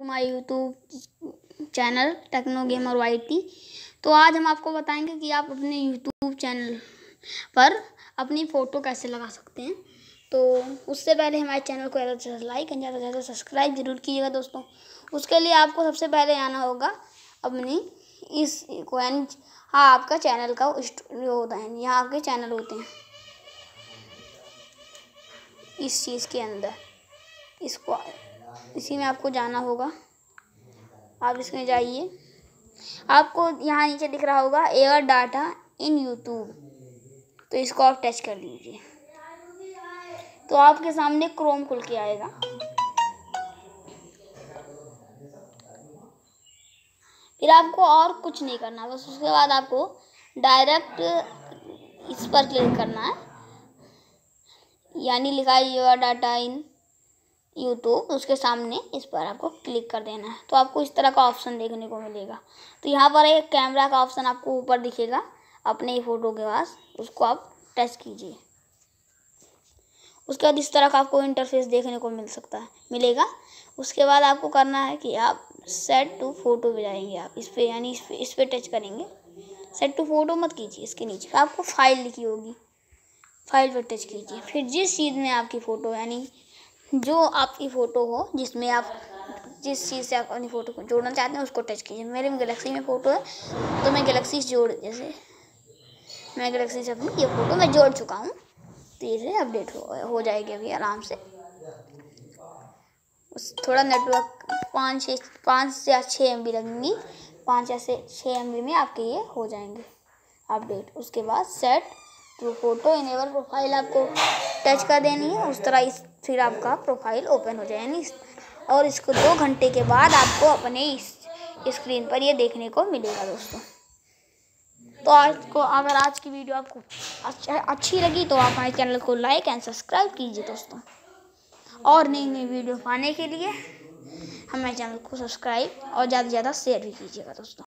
My YouTube channel techno gamer YT. तो आज हम आपको बताएंगे कि आप अपने यूट्यूब चैनल पर अपनी फ़ोटो कैसे लगा सकते हैं। तो उससे पहले हमारे चैनल को ज़्यादा से ज़्यादा लाइक और ज़्यादा से ज़्यादा सब्सक्राइब जरूर कीजिएगा दोस्तों। उसके लिए आपको सबसे पहले आना होगा अपनी इस को यानी आपका चैनल का जो होता है, यहाँ आपके चैनल होते हैं इस चीज़ के अंदर, इसको इसी में आपको जाना होगा। आप इसमें जाइए, आपको यहाँ नीचे दिख रहा होगा एयर डाटा इन यूट्यूब, तो इसको आप टच कर लीजिए। तो आपके सामने क्रोम खुल के आएगा। फिर आपको और कुछ नहीं करना, बस उसके बाद आपको डायरेक्ट इस पर क्लिक करना है, यानी लिखा है एयर डाटा इन यूट्यूब, उसके सामने इस पर आपको क्लिक कर देना है। तो आपको इस तरह का ऑप्शन देखने को मिलेगा। तो यहाँ पर एक कैमरा का ऑप्शन आपको ऊपर दिखेगा अपने ही फ़ोटो के पास, उसको आप टच कीजिए। उसके बाद इस तरह का आपको इंटरफेस देखने को मिलेगा। उसके बाद आपको करना है कि आप सेट टू फ़ोटो पे जाएंगे। आप इस पर यानी इस पर टच करेंगे। सेट टू फ़ोटो मत कीजिए, इसके नीचे आपको फाइल लिखी होगी, फाइल पर टच कीजिए। फिर जिस चीज़ में आपकी फ़ोटो यानी जो आपकी फ़ोटो हो, जिसमें आप जिस चीज़ से आप अपनी फ़ोटो को जोड़ना चाहते हैं उसको टच कीजिए। मेरे में गैलेक्सी में फ़ोटो है, तो मैं गैलेक्सी से जैसे मैं गैलेक्सी से अपनी ये फ़ोटो मैं जोड़ चुका हूँ। तो ये अपडेट हो जाएगी अभी आराम से। थोड़ा नेटवर्क 5 से 6 MB लगेंगी, 5 या 6 MB में आपके ये हो जाएंगे अपडेट। उसके बाद set to photo enable profile आपको टच कर देनी है। उस तरह फिर आपका प्रोफाइल ओपन हो जाएगी और इसको 2 घंटे के बाद आपको अपने इस स्क्रीन पर ये देखने को मिलेगा दोस्तों। तो अगर आज की वीडियो आपको अच्छी लगी तो आप हमारे चैनल को लाइक एंड सब्सक्राइब कीजिए दोस्तों। और नई वीडियो पाने के लिए हमारे चैनल को सब्सक्राइब और ज़्यादा से ज़्यादा शेयर भी कीजिएगा दोस्तों।